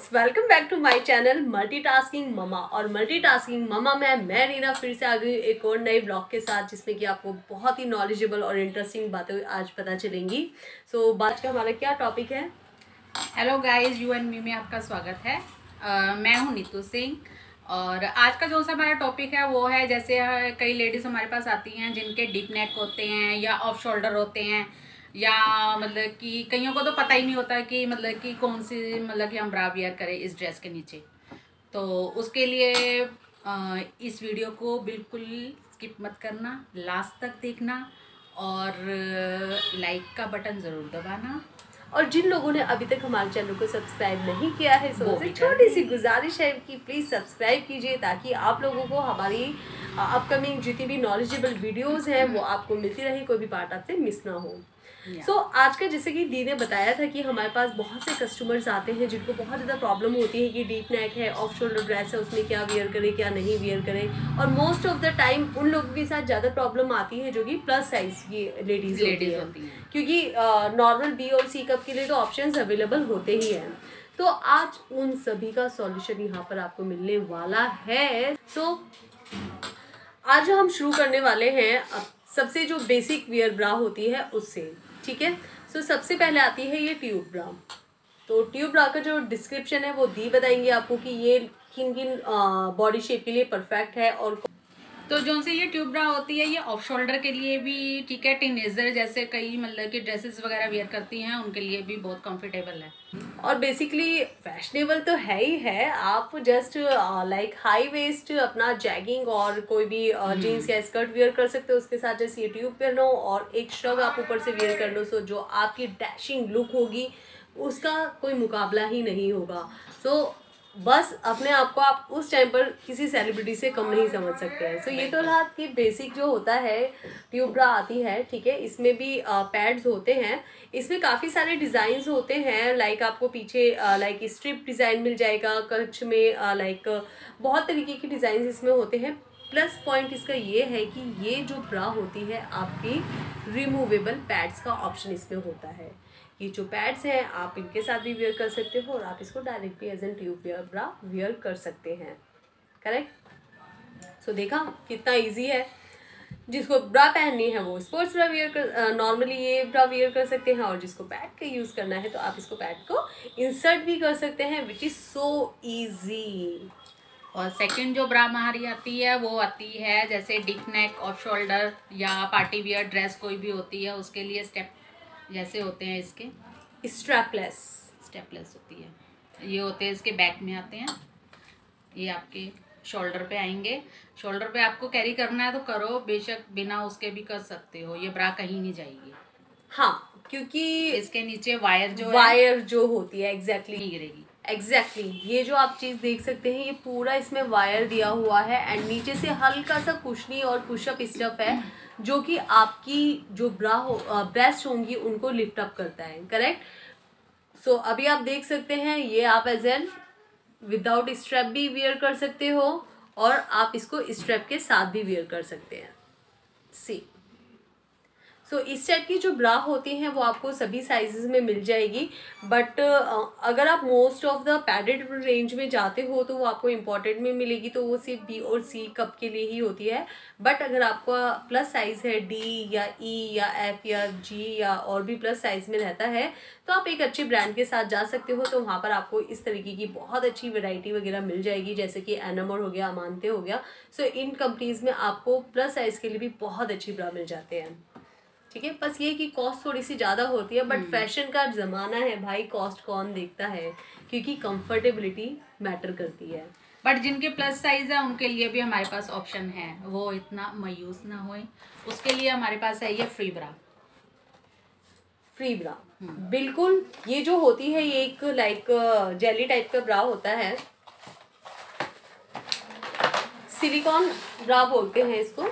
Guys, welcome back to my channel multitasking mama. और multitasking mama में मैं रीना फिर से आ गई एक और नए ब्लॉग के साथ, जिसमें कि आपको बहुत ही नॉलेजेबल और इंटरेस्टिंग बातें आज पता चलेंगी। सो आज का हमारा क्या टॉपिक है? Hello guys, you and me में आपका स्वागत है। मैं हूं नीतू सिंह और आज का जो सा हमारा टॉपिक है वो है, जैसे कई लेडीज़ हमारे पास आती हैं जिनके डीप नेक होते हैं या ऑफ शोल्डर होते हैं, या मतलब कि कईयों को तो पता ही नहीं होता कि मतलब कि कौन सी मतलब कि हम ब्रा वियर करें इस ड्रेस के नीचे। तो उसके लिए इस वीडियो को बिल्कुल स्किप मत करना, लास्ट तक देखना और लाइक का बटन ज़रूर दबाना। और जिन लोगों ने अभी तक हमारे चैनल को सब्सक्राइब नहीं किया है, सो भी छोटी सी गुजारिश है कि प्लीज़ सब्सक्राइब कीजिए, ताकि आप लोगों को हमारी अपकमिंग जितनी भी नॉलेजेबल वीडियोस हैं वो आपको मिलती रहे, कोई भी पार्ट आपसे मिस ना हो। सो आज का, जैसे कि दी ने बताया था कि हमारे पास बहुत से कस्टमर्स आते हैं जिनको बहुत ज़्यादा प्रॉब्लम होती है कि डीप नेक है, ऑफ शोल्डर ड्रेस है, उसमें क्या वियर करें क्या नहीं वियर करें। और मोस्ट ऑफ द टाइम उन लोगों के साथ ज़्यादा प्रॉब्लम आती है जो कि प्लस साइज की लेडीज़ होती हैं, क्योंकि नॉर्मल बी और सी कप के लिए तो ऑप्शंस अवेलेबल होते ही हैं। तो आज उन सभी का सॉल्यूशन यहाँ पर आपको मिलने वाला है। सो आज हम शुरू करने वाले हैं सबसे जो बेसिक वियर ब्रा होती है उससे, ठीक है। सो सबसे पहले आती है ये ट्यूब ब्रा। तो ट्यूब ब्रा का जो डिस्क्रिप्शन है वो दी बताएंगे आपको कि ये किन किन बॉडी शेप के लिए परफेक्ट है। और तो जो से ये ट्यूब ब्रा होती है ये ऑफ शोल्डर के लिए भी ठीक है, टीनेजर जैसे कई मतलब कि ड्रेसेस वगैरह वेयर करती हैं उनके लिए भी बहुत कंफर्टेबल है और बेसिकली फैशनेबल तो है ही है। आप जस्ट लाइक हाई वेस्ट अपना जैगिंग और कोई भी जीन्स या स्कर्ट वेयर कर सकते हो, उसके साथ जैसे ये ट्यूब पहनो और एक श्रग आप ऊपर से वेयर कर लो। सो जो आपकी डैशिंग लुक होगी उसका कोई मुकाबला ही नहीं होगा। सो बस अपने आप को आप उस टाइम पर किसी सेलिब्रिटी से कम नहीं समझ सकते हैं। सो ये तो रहा कि बेसिक जो होता है ट्यूब ब्रा आती है, ठीक है। इसमें भी पैड्स होते हैं, इसमें काफ़ी सारे डिज़ाइंस होते हैं। लाइक आपको पीछे लाइक स्ट्रिप डिज़ाइन मिल जाएगा, कच्छ में लाइक बहुत तरीके के डिज़ाइन इसमें होते हैं। प्लस पॉइंट इसका ये है कि ये जो ब्रा होती है आपकी रिमूवेबल पैड्स का ऑप्शन इसमें होता है। ये जो पैड्स हैं आप इनके साथ भी वेयर कर सकते हो और आप इसको डायरेक्ट भी as an tube wear bra wear कर सकते हैं, करेक्ट। सो देखा कितना इजी है। जिसको ब्रा पहननी है वो स्पोर्ट्स ब्रा वेयर कर, नॉर्मली ये ब्रा वेयर कर सकते हैं। और जिसको पैड का यूज़ करना है तो आप इसको पैड को इंसर्ट भी कर सकते हैं, विच इज़ सो ईजी। और सेकंड जो ब्रा हमारी आती है वो आती है जैसे डीप नेक, ऑफ शोल्डर या पार्टी वियर ड्रेस कोई भी होती है उसके लिए स्टेप जैसे होते हैं इसके स्टेपलेस होती है। ये होते हैं इसके बैक में आते हैं, ये आपके शोल्डर पे आएंगे। शोल्डर पे आपको कैरी करना है तो करो, बेशक बिना उसके भी कर सकते हो, ये ब्रा कहीं नहीं जाएगी। हाँ, क्योंकि इसके नीचे वायर जो होती है एग्जैक्टली नहीं गिरेगी। ये जो आप चीज़ देख सकते हैं ये पूरा इसमें वायर दिया हुआ है एंड नीचे से हल्का सा कुशनी और पुशअप स्टफ है जो कि आपकी जो ब्रेस्ट होंगी उनको लिफ्ट अप करता है, करेक्ट। सो अभी आप देख सकते हैं ये आप एज एन विदाउट स्ट्रैप भी वेयर कर सकते हो और आप इसको स्ट्रैप के साथ भी वेयर कर सकते हैं। सी सो इस टाइप की जो ब्रा होती हैं वो आपको सभी साइजेस में मिल जाएगी। बट अगर आप most of the padded range में जाते हो तो वो आपको इम्पोर्टेंट में मिलेगी, तो वो सिर्फ बी और सी कप के लिए ही होती है। बट अगर आपका प्लस साइज़ है डी या ई या एफ या जी या और भी प्लस साइज़ में रहता है तो आप एक अच्छे ब्रांड के साथ जा सकते हो। तो वहाँ पर आपको इस तरीके की बहुत अच्छी वैरायटी वगैरह मिल जाएगी, जैसे कि एनमर हो गया, अमांते हो गया। सो इन कंपनीज़ में आपको प्लस साइज़ के लिए भी बहुत अच्छी ब्रा मिल जाते हैं, ठीक है। बस ये कि कॉस्ट थोड़ी सी ज़्यादा होती है, बट फैशन का ज़माना है भाई, कॉस्ट कौन देखता है, क्योंकि कंफर्टेबिलिटी मैटर करती है। बट जिनके प्लस साइज है उनके लिए भी हमारे पास ऑप्शन है, वो इतना मायूस ना होए, उसके लिए हमारे पास है ये फ्री ब्रा। बिल्कुल। ये जो होती है ये एक लाइक जेली टाइप का ब्रा होता है, सिलिकॉन ब्रा बोलते हैं इसको।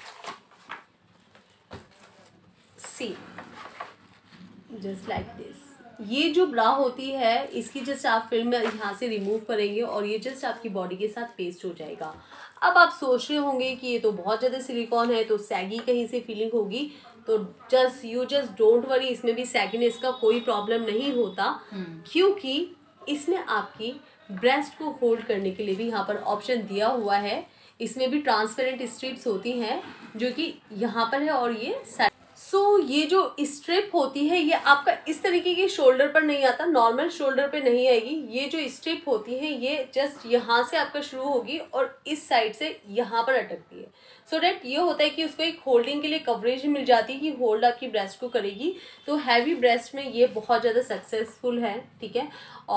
Just like this. ये जो ब्रा होती है इसकी जस्ट आप फिल्म यहाँ से रिमूव करेंगे और ये जस्ट आपकी बॉडी के साथ पेस्ट हो जाएगा। अब आप सोच रहे होंगे कि ये तो बहुत ज़्यादा सिलिकॉन है तो सैगी कहीं से फीलिंग होगी, तो जस्ट डोंट वरी, इसमें भी सैगीनेस का कोई प्रॉब्लम नहीं होता, क्योंकि इसमें आपकी ब्रेस्ट को होल्ड करने के लिए भी यहाँ पर ऑप्शन दिया हुआ है। इसमें भी ट्रांसपेरेंट स्ट्रिप्स होती हैं जो कि यहाँ पर है और ये ये जो स्ट्रिप होती है ये आपका इस तरीके के शोल्डर पर नहीं आता, नॉर्मल शोल्डर पे नहीं आएगी। ये जो स्ट्रिप होती है ये जस्ट यहाँ से आपका शुरू होगी और इस साइड से यहाँ पर अटकती है। सो डैट ये होता है कि उसको एक होल्डिंग के लिए कवरेज मिल जाती है कि होल्ड आपकी ब्रेस्ट को करेगी। तो हैवी ब्रेस्ट में ये बहुत ज़्यादा सक्सेसफुल है, ठीक है।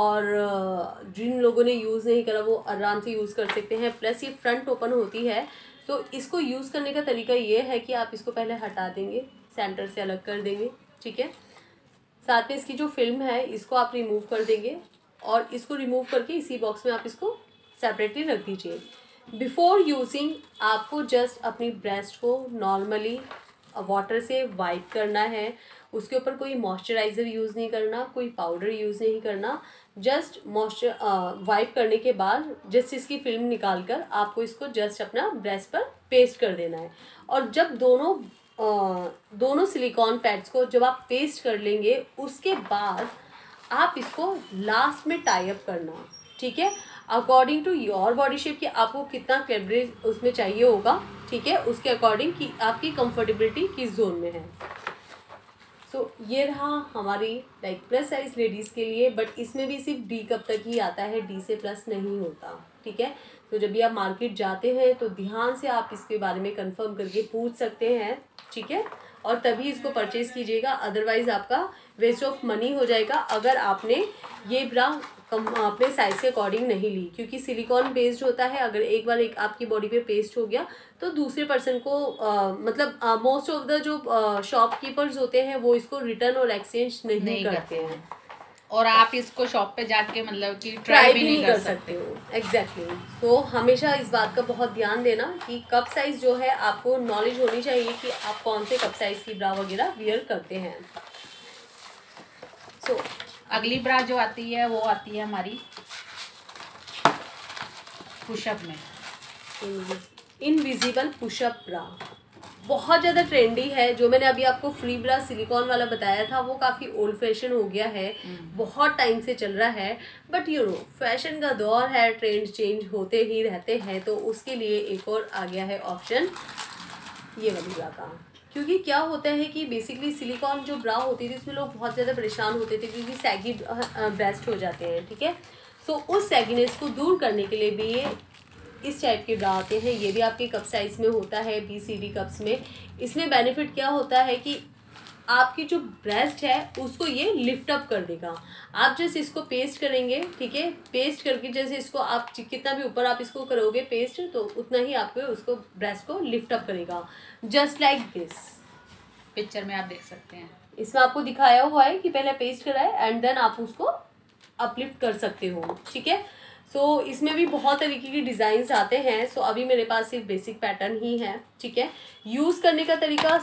और जिन लोगों ने यूज़ नहीं करा वो आराम से यूज़ कर सकते हैं। प्लस ये फ्रंट ओपन होती है, तो इसको यूज़ करने का तरीका ये है कि आप इसको पहले हटा देंगे, सेंटर से अलग कर देंगे, ठीक है। साथ में इसकी जो फिल्म है इसको आप रिमूव कर देंगे और इसको रिमूव करके इसी बॉक्स में आप इसको सेपरेटली रख दीजिए। बिफोर यूजिंग आपको जस्ट अपनी ब्रेस्ट को नॉर्मली वाटर से वाइप करना है। उसके ऊपर कोई मॉइस्चराइज़र यूज़ नहीं करना, कोई पाउडर यूज़ नहीं करना। जस्ट वाइप करने के बाद जस्ट इसकी फिल्म निकाल कर आपको इसको जस्ट अपना ब्रेस्ट पर पेस्ट कर देना है। और जब दोनों सिलिकॉन पैड्स को जब आप पेस्ट कर लेंगे उसके बाद आप इसको लास्ट में टाई अप करना, ठीक है, according to your body shape कि आपको कितना कवरेज उसमें चाहिए होगा, ठीक है, उसके अकॉर्डिंग कि आपकी कंफर्टेबिलिटी किस जोन में है। ये रहा हमारी लाइक प्लस साइज लेडीज़ के लिए, बट इसमें भी सिर्फ डी कप तक ही आता है, डी से प्लस नहीं होता, ठीक है। तो जब भी आप मार्केट जाते हैं तो ध्यान से आप इसके बारे में कंफर्म करके पूछ सकते हैं, ठीक है, और तभी इसको परचेज़ कीजिएगा। अदरवाइज़ आपका वेस्ट ऑफ मनी हो जाएगा अगर आपने ये ब्रा अपने साइज़ के अकॉर्डिंग नहीं ली, क्योंकि सिलिकॉन बेस्ड होता है। अगर एक बार आपकी बॉडी पे पेस्ट हो गया तो दूसरे पर्सन को मतलब मोस्ट ऑफ द जो शॉपकीपर्स होते हैं वो इसको रिटर्न और एक्सचेंज नहीं करते हैं और आप इसको शॉप पे जाके मतलब कि ट्राई भी नहीं कर सकते हो। एग्जैक्टली। तो हमेशा इस बात का बहुत ध्यान देना कि कप साइज़ जो है आपको नॉलेज होनी चाहिए कि आप कौन से कप साइज़ की ब्रा वगैरह वियर करते हैं। अगली ब्रा जो आती है वो आती है हमारी पुशअप में, इनविजिबल पुशअप ब्रा। बहुत ज़्यादा ट्रेंडी है। जो मैंने अभी आपको फ्री ब्रा सिलिकॉन वाला बताया था वो काफ़ी ओल्ड फैशन हो गया है, बहुत टाइम से चल रहा है। बट फैशन का दौर है, ट्रेंड चेंज होते ही रहते हैं, तो उसके लिए एक और आ गया है ऑप्शन ये वाली ब्रा का। क्योंकि क्या होता है कि बेसिकली सिलिकॉन जो ब्रा होती थी उसमें लोग बहुत ज़्यादा परेशान होते थे क्योंकि सैगी ब्रेस्ट हो जाते हैं, ठीक है। उस सैगीनेस को दूर करने के लिए भी ये इस टाइप के ब्रा आते हैं। ये भी आपके कप साइज़ में होता है, BCD कप्स में। इसमें बेनिफिट क्या होता है कि आपकी जो ब्रेस्ट है उसको ये लिफ्ट अप कर देगा। आप जैसे इसको पेस्ट करेंगे, ठीक है, पेस्ट करके जैसे इसको आप कितना भी ऊपर आप इसको करोगे पेस्ट तो उतना ही आपको उसको ब्रेस्ट को लिफ्ट अप करेगा, जस्ट लाइक दिस। पिक्चर में आप देख सकते हैं, इसमें आपको दिखाया हुआ है कि पहले पेस्ट करा है एंड देन आप उसको अपलिफ्ट कर सकते हो, ठीक है। इसमें भी बहुत तरीके की डिज़ाइंस आते हैं। अभी मेरे पास सिर्फ बेसिक पैटर्न ही है, ठीक है। यूज़ करने का तरीका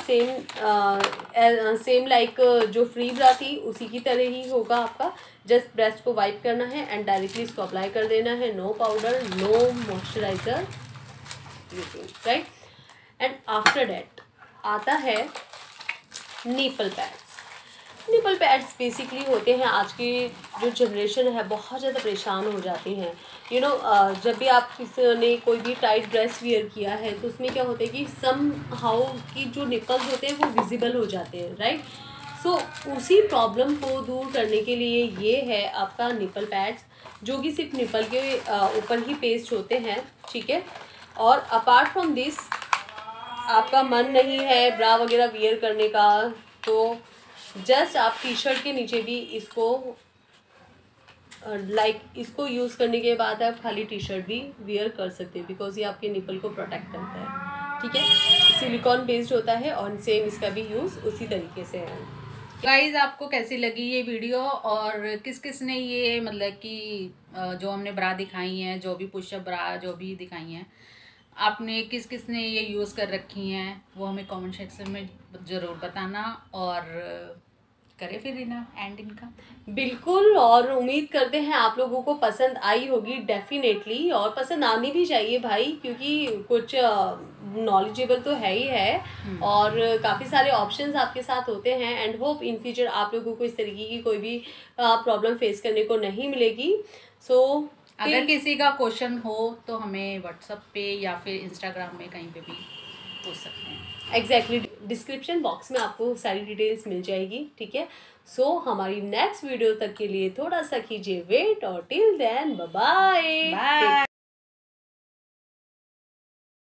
सेम लाइक जो फ्री ब्रा थी उसी की तरह ही होगा आपका। जस्ट ब्रेस्ट को वाइप करना है एंड डायरेक्टली इसको अप्लाई कर देना है। No powder, no moisturiser, right. And after that आता है nipple pads. Nipple pads basically होते हैं, आज की जो जनरेशन है बहुत ज़्यादा परेशान हो जाती हैं। जब भी आप किसी ने कोई भी टाइट ड्रेस वियर किया है तो उसमें क्या होता है कि सम हाउ की जो निपल्स होते हैं वो विजिबल हो जाते हैं, राइट। उसी प्रॉब्लम को दूर करने के लिए ये है आपका निपल पैड्स, जो कि सिर्फ निपल के ऊपर ही पेस्ट होते हैं, ठीक है। और अपार्ट फ्रॉम दिस आपका मन नहीं है ब्रा वगैरह वियर करने का तो जस्ट आप टी-शर्ट के नीचे भी इसको इसको यूज़ करने के बाद आप खाली टी-शर्ट भी वियर कर सकते हैं, बिकॉज ये आपके निपल को प्रोटेक्ट करता है, ठीक है। सिलिकॉन बेस्ड होता है और सेम इसका भी यूज़ उसी तरीके से है। गाइज आपको कैसी लगी ये वीडियो और किस किस ने ये मतलब कि जो हमने ब्रा दिखाई हैं, जो भी पुशअप ब्रा जो भी दिखाई हैं, आपने किस किस ने ये यूज़ कर रखी हैं वो हमें कमेंट सेक्शन में ज़रूर बताना। और करें फिर इना एंड इनका। बिल्कुल, और उम्मीद करते हैं आप लोगों को पसंद आई होगी डेफिनेटली, और पसंद आनी भी चाहिए भाई, क्योंकि कुछ नॉलेजेबल तो है ही है और काफ़ी सारे ऑप्शंस आपके साथ होते हैं। एंड होप इन फ्यूचर आप लोगों को इस तरीके की कोई भी प्रॉब्लम फेस करने को नहीं मिलेगी। सो अगर किसी का क्वेश्चन हो तो हमें व्हाट्सएप पे या फिर इंस्टाग्राम में कहीं पे भी पूछ सकते हैं। एग्जैक्टली, डिस्क्रिप्शन बॉक्स में आपको सारी डिटेल्स मिल जाएगी, ठीक है। सो हमारी नेक्स्ट वीडियो तक के लिए थोड़ा सा कीजिए वेट, और टिल देन बाय बाय।